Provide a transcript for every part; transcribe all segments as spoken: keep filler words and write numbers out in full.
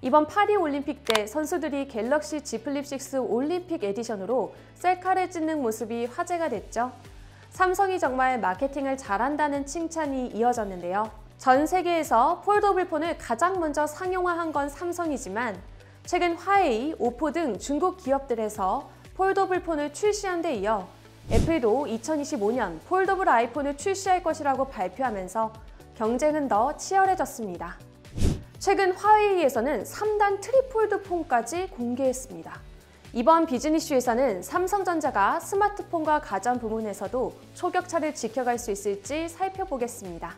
이번 파리올림픽 때 선수들이 갤럭시 Z 플립 육 올림픽 에디션으로 셀카를 찍는 모습이 화제가 됐죠. 삼성이 정말 마케팅을 잘한다는 칭찬이 이어졌는데요. 전 세계에서 폴더블 폰을 가장 먼저 상용화한 건 삼성이지만 최근 화웨이, 오포 등 중국 기업들에서 폴더블 폰을 출시한 데 이어 애플도 이천이십오 년 폴더블 아이폰을 출시할 것이라고 발표하면서 경쟁은 더 치열해졌습니다. 최근 화웨이에서는 삼 단 트리폴드 폰까지 공개했습니다. 이번 비즈니스쇼에서는 삼성전자가 스마트폰과 가전 부문에서도 초격차를 지켜갈 수 있을지 살펴보겠습니다.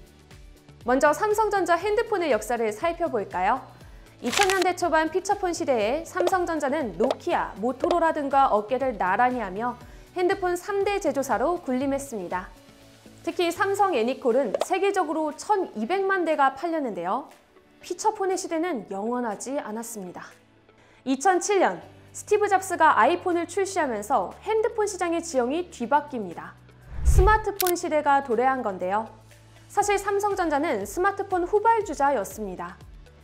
먼저 삼성전자 핸드폰의 역사를 살펴볼까요? 이천 년대 초반 피처폰 시대에 삼성전자는 노키아, 모토로라 등과 어깨를 나란히 하며 핸드폰 삼 대 제조사로 군림했습니다. 특히 삼성 애니콜은 세계적으로 천이백만 대가 팔렸는데요. 피처폰의 시대는 영원하지 않았습니다. 이천칠 년 스티브 잡스가 아이폰을 출시하면서 핸드폰 시장의 지형이 뒤바뀝니다. 스마트폰 시대가 도래한 건데요. 사실 삼성전자는 스마트폰 후발주자였습니다.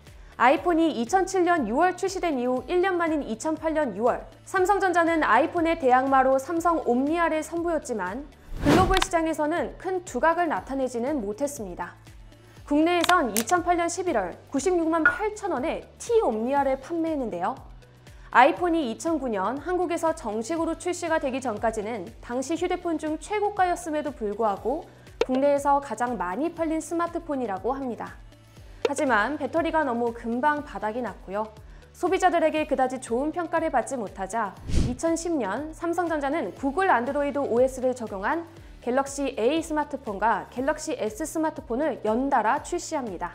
아이폰이 이천칠 년 유월 출시된 이후 일 년 만인 이천팔 년 유월, 삼성전자는 아이폰의 대항마로 삼성 옴니아를 선보였지만 글로벌 시장에서는 큰 두각을 나타내지는 못했습니다. 국내에선 이천팔 년 십일월 구십육만 팔천 원에 T 옴니아를 판매했는데요. 아이폰이 이천구 년 한국에서 정식으로 출시가 되기 전까지는 당시 휴대폰 중 최고가였음에도 불구하고 국내에서 가장 많이 팔린 스마트폰이라고 합니다. 하지만 배터리가 너무 금방 바닥이 났고요. 소비자들에게 그다지 좋은 평가를 받지 못하자 이천십 년 삼성전자는 구글 안드로이드 오에스를 적용한 갤럭시 A 스마트폰과 갤럭시 S 스마트폰을 연달아 출시합니다.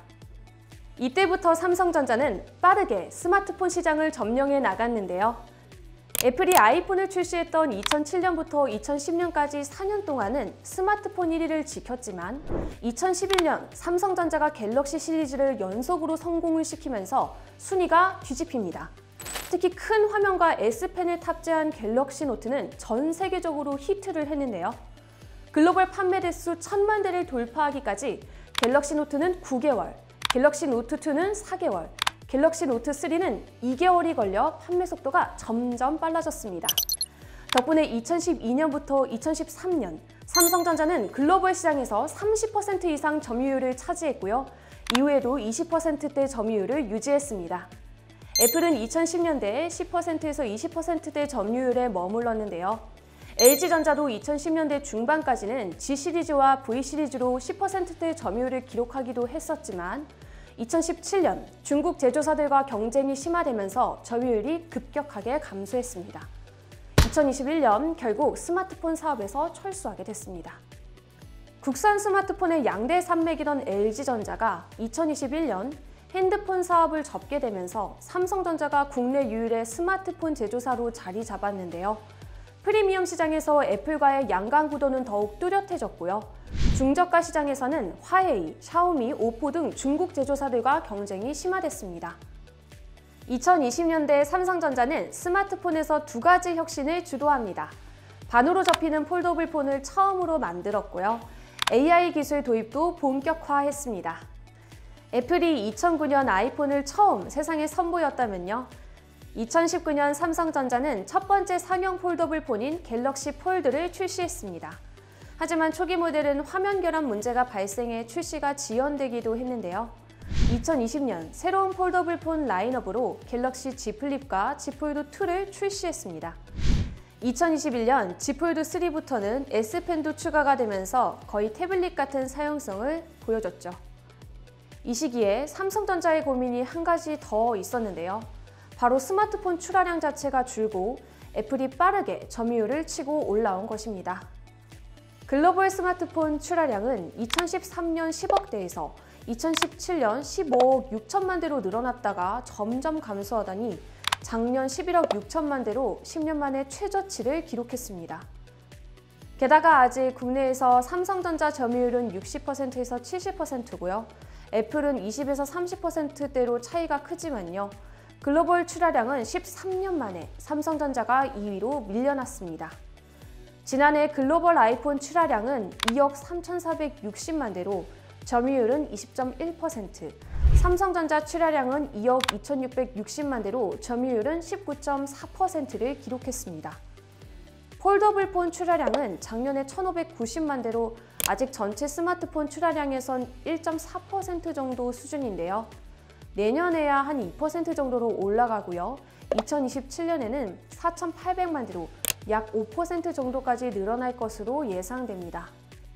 이때부터 삼성전자는 빠르게 스마트폰 시장을 점령해 나갔는데요. 애플이 아이폰을 출시했던 이천칠 년부터 이천십 년까지 사 년 동안은 스마트폰 일 위를 지켰지만 이천십일 년 삼성전자가 갤럭시 시리즈를 연속으로 성공을 시키면서 순위가 뒤집힙니다. 특히 큰 화면과 S펜을 탑재한 갤럭시 노트는 전 세계적으로 히트를 했는데요. 글로벌 판매 대수 천만 대를 돌파하기까지 갤럭시 노트는 구 개월, 갤럭시 노트 투는 사 개월, 갤럭시 노트 쓰리는 이 개월이 걸려 판매 속도가 점점 빨라졌습니다. 덕분에 이천십이 년부터 이천십삼 년 삼성전자는 글로벌 시장에서 삼십 퍼센트 이상 점유율을 차지했고요. 이후에도 이십 퍼센트대 점유율을 유지했습니다. 애플은 이천십 년대에 십 퍼센트에서 이십 퍼센트대 점유율에 머물렀는데요. 엘지전자도 이천십 년대 중반까지는 G 시리즈와 V 시리즈로 십 퍼센트대 점유율을 기록하기도 했었지만 이천십칠 년 중국 제조사들과 경쟁이 심화되면서 점유율이 급격하게 감소했습니다. 이천이십일 년 결국 스마트폰 사업에서 철수하게 됐습니다. 국산 스마트폰의 양대 산맥이던 엘지전자가 이천이십일 년 핸드폰 사업을 접게 되면서 삼성전자가 국내 유일의 스마트폰 제조사로 자리 잡았는데요. 프리미엄 시장에서 애플과의 양강 구도는 더욱 뚜렷해졌고요. 중저가 시장에서는 화웨이, 샤오미, 오포 등 중국 제조사들과 경쟁이 심화됐습니다. 이천이십 년대 삼성전자는 스마트폰에서 두 가지 혁신을 주도합니다. 반으로 접히는 폴더블 폰을 처음으로 만들었고요. 에이아이 기술 도입도 본격화했습니다. 애플이 이천구 년 아이폰을 처음 세상에 선보였다면요. 이천십구 년 삼성전자는 첫 번째 상용 폴더블 폰인 갤럭시 폴드를 출시했습니다. 하지만 초기 모델은 화면 결함 문제가 발생해 출시가 지연되기도 했는데요. 이천이십 년 새로운 폴더블 폰 라인업으로 갤럭시 Z 플립과 Z 폴드 투를 출시했습니다. 이천이십일 년 Z 폴드 쓰리부터는 S펜도 추가가 되면서 거의 태블릿 같은 사용성을 보여줬죠. 이 시기에 삼성전자의 고민이 한 가지 더 있었는데요. 바로 스마트폰 출하량 자체가 줄고 애플이 빠르게 점유율을 치고 올라온 것입니다. 글로벌 스마트폰 출하량은 이천십삼 년 십억 대에서 이천십칠 년 십오억 육천만 대로 늘어났다가 점점 감소하더니 작년 십일억 육천만 대로 십 년 만에 최저치를 기록했습니다. 게다가 아직 국내에서 삼성전자 점유율은 육십 퍼센트에서 칠십 퍼센트고요. 애플은 이십에서 삼십 퍼센트대로 차이가 크지만요. 글로벌 출하량은 십삼 년 만에 삼성전자가 이 위로 밀려났습니다. 지난해 글로벌 아이폰 출하량은 이억 삼천사백육십만 대로 점유율은 이십 점 일 퍼센트, 삼성전자 출하량은 이억 이천육백육십만 대로 점유율은 십구 점 사 퍼센트를 기록했습니다. 폴더블폰 출하량은 작년에 천오백구십만 대로 아직 전체 스마트폰 출하량에선 일 점 사 퍼센트 정도 수준인데요. 내년에야 한 이 퍼센트 정도로 올라가고요. 이천이십칠 년에는 사천팔백만 대로 약 오 퍼센트 정도까지 늘어날 것으로 예상됩니다.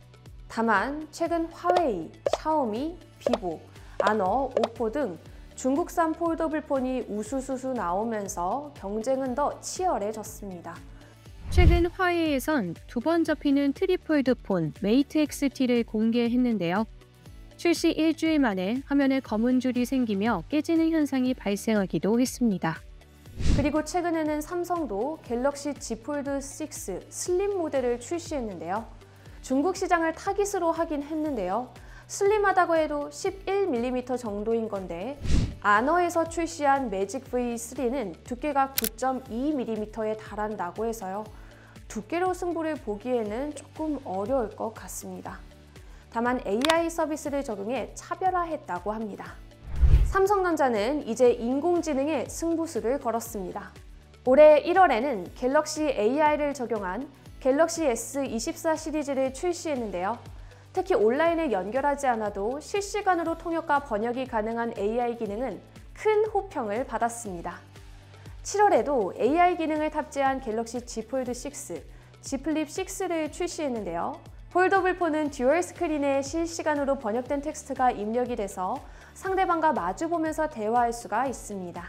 다만 최근 화웨이, 샤오미, 비보, 아너, 오포 등 중국산 폴더블폰이 우수수수 나오면서 경쟁은 더 치열해졌습니다. 최근 화웨이에선 두 번 접히는 트리폴드폰 메이트 엑스티를 공개했는데요. 출시 일주일 만에 화면에 검은 줄이 생기며 깨지는 현상이 발생하기도 했습니다. 그리고 최근에는 삼성도 갤럭시 Z 폴드 육 슬림 모델을 출시했는데요. 중국 시장을 타깃으로 하긴 했는데요. 슬림하다고 해도 십일 밀리미터 정도인 건데 아너에서 출시한 매직 브이 쓰리는 두께가 구 점 이 밀리미터에 달한다고 해서요. 두께로 승부를 보기에는 조금 어려울 것 같습니다. 다만 에이아이 서비스를 적용해 차별화했다고 합니다. 삼성전자는 이제 인공지능에 승부수를 걸었습니다. 올해 일월에는 갤럭시 에이아이를 적용한 갤럭시 에스 이십사 시리즈를 출시했는데요. 특히 온라인에 연결하지 않아도 실시간으로 통역과 번역이 가능한 에이아이 기능은 큰 호평을 받았습니다. 칠월에도 에이아이 기능을 탑재한 갤럭시 Z 폴드 육, Z 플립 육를 출시했는데요. 폴더블폰은 듀얼 스크린에 실시간으로 번역된 텍스트가 입력이 돼서 상대방과 마주보면서 대화할 수가 있습니다.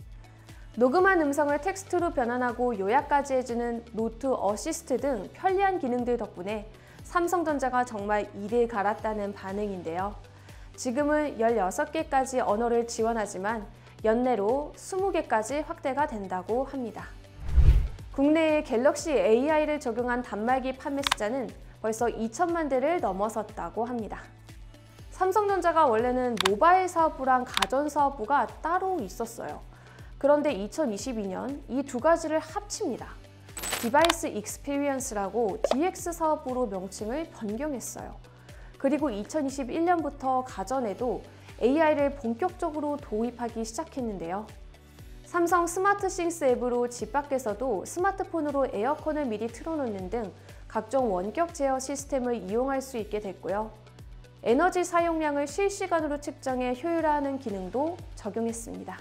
녹음한 음성을 텍스트로 변환하고 요약까지 해주는 노트 어시스트 등 편리한 기능들 덕분에 삼성전자가 정말 이를 갈았다는 반응인데요. 지금은 열여섯 개까지 언어를 지원하지만 연내로 스무 개까지 확대가 된다고 합니다. 국내에 갤럭시 에이아이를 적용한 단말기 판매 숫자는 벌써 이천만 대를 넘어섰다고 합니다. 삼성전자가 원래는 모바일 사업부랑 가전 사업부가 따로 있었어요. 그런데 이천이십이 년 이 두 가지를 합칩니다. 디바이스 익스피리언스라고 디엑스 사업부로 명칭을 변경했어요. 그리고 이천이십일 년부터 가전에도 에이아이를 본격적으로 도입하기 시작했는데요. 삼성 스마트싱스 앱으로 집 밖에서도 스마트폰으로 에어컨을 미리 틀어놓는 등 각종 원격 제어 시스템을 이용할 수 있게 됐고요. 에너지 사용량을 실시간으로 측정해 효율화하는 기능도 적용했습니다.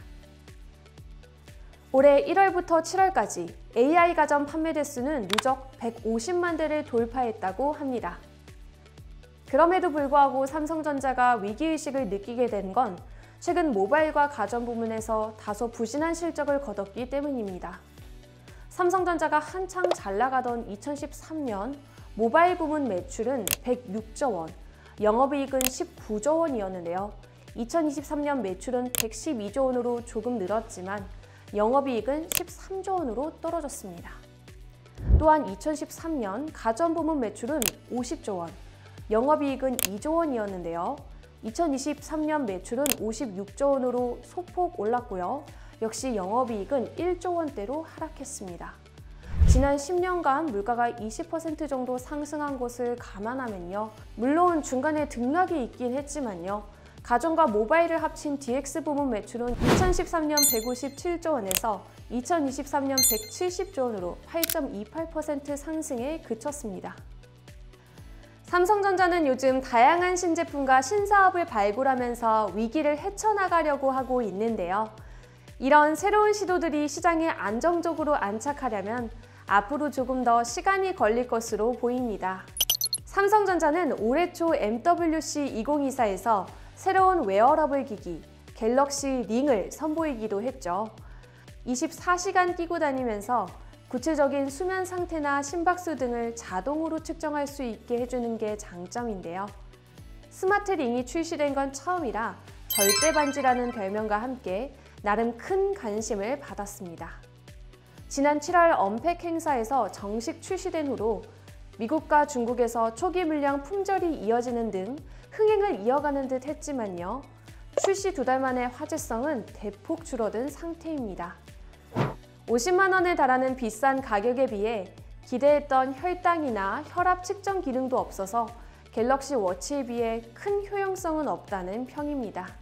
올해 일월부터 칠월까지 에이아이 가전 판매 대수는 누적 백오십만 대를 돌파했다고 합니다. 그럼에도 불구하고 삼성전자가 위기의식을 느끼게 된 건 최근 모바일과 가전 부문에서 다소 부진한 실적을 거뒀기 때문입니다. 삼성전자가 한창 잘 나가던 이천십삼 년 모바일 부문 매출은 백육조 원, 영업이익은 십구조 원이었는데요. 이천이십삼 년 매출은 백십이조 원으로 조금 늘었지만 영업이익은 십삼조 원으로 떨어졌습니다. 또한 이천십삼 년 가전 부문 매출은 오십조 원, 영업이익은 이조 원이었는데요. 이천이십삼 년 매출은 오십육조 원으로 소폭 올랐고요. 역시 영업이익은 일조 원대로 하락했습니다. 지난 십 년간 물가가 이십 퍼센트 정도 상승한 것을 감안하면요. 물론 중간에 등락이 있긴 했지만요. 가전과 모바일을 합친 디엑스 부문 매출은 이천십삼 년 백오십칠조 원에서 이천이십삼 년 백칠십조 원으로 팔 점 이팔 퍼센트 상승에 그쳤습니다. 삼성전자는 요즘 다양한 신제품과 신사업을 발굴하면서 위기를 헤쳐나가려고 하고 있는데요. 이런 새로운 시도들이 시장에 안정적으로 안착하려면 앞으로 조금 더 시간이 걸릴 것으로 보입니다. 삼성전자는 올해 초 엠더블유씨 이천이십사에서 새로운 웨어러블 기기 갤럭시 링을 선보이기도 했죠. 이십사 시간 끼고 다니면서 구체적인 수면 상태나 심박수 등을 자동으로 측정할 수 있게 해주는 게 장점인데요. 스마트 링이 출시된 건 처음이라 절대 반지라는 별명과 함께 나름 큰 관심을 받았습니다. 지난 칠월 언팩 행사에서 정식 출시된 후로 미국과 중국에서 초기 물량 품절이 이어지는 등 흥행을 이어가는 듯 했지만요. 출시 두 달 만에 화제성은 대폭 줄어든 상태입니다. 오십만 원에 달하는 비싼 가격에 비해 기대했던 혈당이나 혈압 측정 기능도 없어서 갤럭시 워치에 비해 큰 효용성은 없다는 평입니다.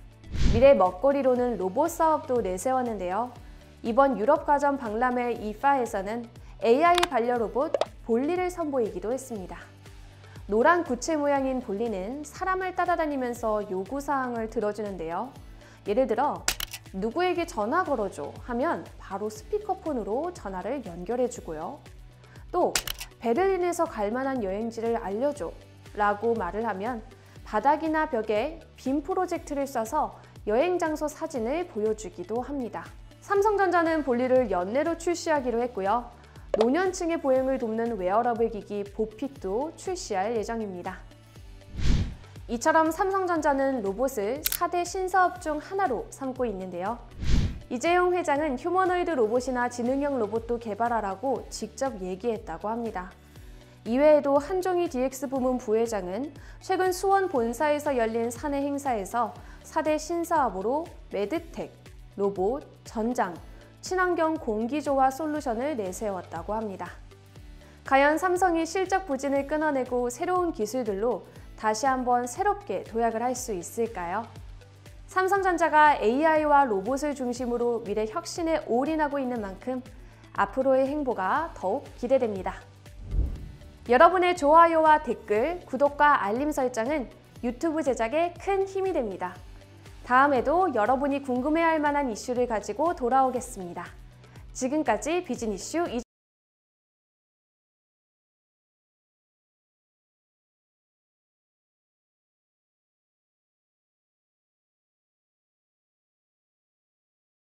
미래 먹거리로는 로봇 사업도 내세웠는데요. 이번 유럽과정 박람회 이파에서는 에이아이 반려 로봇 볼리를 선보이기도 했습니다. 노란 구체 모양인 볼리는 사람을 따라다니면서 요구사항을 들어주는데요. 예를 들어 누구에게 전화 걸어줘 하면 바로 스피커폰으로 전화를 연결해주고요. 또 베를린에서 갈 만한 여행지를 알려줘 라고 말을 하면 바닥이나 벽에 빔 프로젝트를 쏴서 여행 장소 사진을 보여주기도 합니다. 삼성전자는 볼리를 연내로 출시하기로 했고요. 노년층의 보행을 돕는 웨어러블 기기 보핏도 출시할 예정입니다. 이처럼 삼성전자는 로봇을 사 대 신사업 중 하나로 삼고 있는데요. 이재용 회장은 휴머노이드 로봇이나 지능형 로봇도 개발하라고 직접 얘기했다고 합니다. 이외에도 한종희 디엑스 부문 부회장은 최근 수원 본사에서 열린 사내 행사에서 사 대 신사업으로 매드텍, 로봇, 전장, 친환경 공기조화 솔루션을 내세웠다고 합니다. 과연 삼성이 실적 부진을 끊어내고 새로운 기술들로 다시 한번 새롭게 도약을 할 수 있을까요? 삼성전자가 에이아이와 로봇을 중심으로 미래 혁신에 올인하고 있는 만큼 앞으로의 행보가 더욱 기대됩니다. 여러분의 좋아요와 댓글, 구독과 알림 설정은 유튜브 제작에 큰 힘이 됩니다. 다음에도 여러분이 궁금해할 만한 이슈를 가지고 돌아오겠습니다. 지금까지 비즈니스 이슈